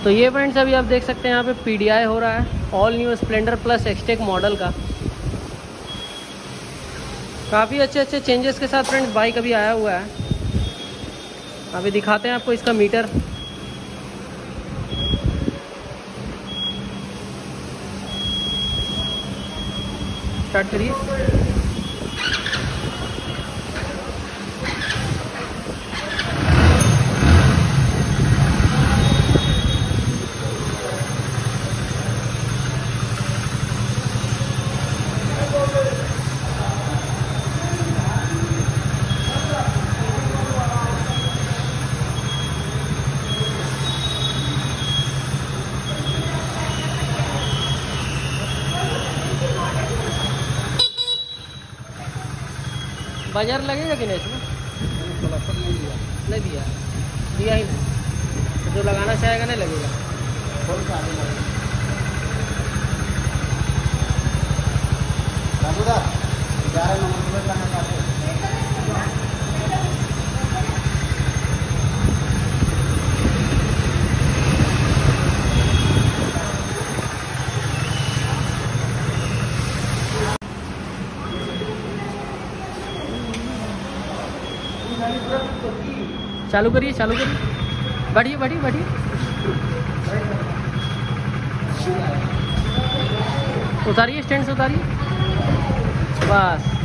तो ये फ्रेंड्स अभी आप देख सकते हैं यहाँ पे PDI हो रहा है all new Splendor plus Xtec model का। काफ़ी अच्छे अच्छे चेंजेस के साथ फ्रेंड्स बाइक अभी आया हुआ है। अभी दिखाते हैं आपको इसका मीटर। स्टार्ट करिए। बाजार लगेगा कि नहीं इसमें? नहीं दिया, दिया ही नहीं। तो जो लगाना चाहेगा नहीं लगेगा। चालू करिए, चालू करिए, बढ़िए बढ़िए बढ़िए। उतारिए, स्टैंड से उतारिए बस।